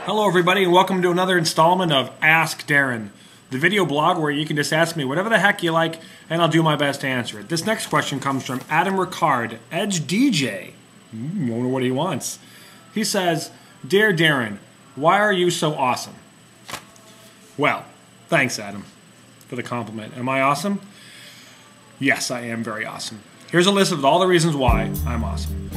Hello everybody and welcome to another installment of Ask Darrin, the video blog where you can just ask me whatever the heck you like and I'll do my best to answer it. This next question comes from Adam Ricard, Edge DJ. I wonder what he wants. He says, Dear Darrin, why are you so awesome? Well, thanks Adam for the compliment. Am I awesome? Yes, I am very awesome. Here's a list of all the reasons why I'm awesome.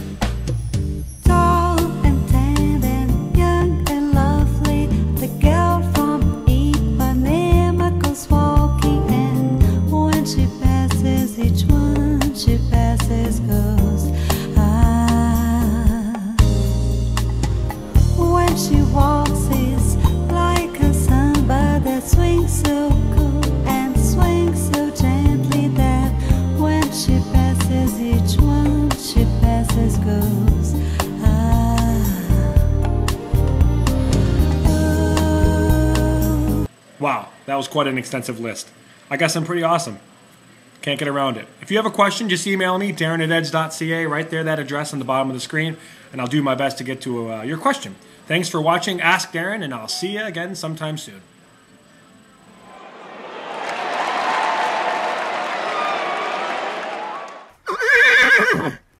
She walks is like a samba that swings so cool and swings so gently that when she passes each one she passes goes. Wow, that was quite an extensive list. I guess I'm pretty awesome. Can't get around it. If you have a question, just email me, darrin@edge.ca, right there, that address on the bottom of the screen, and I'll do my best to get to your question. Thanks for watching Ask Darrin, and I'll see you again sometime soon.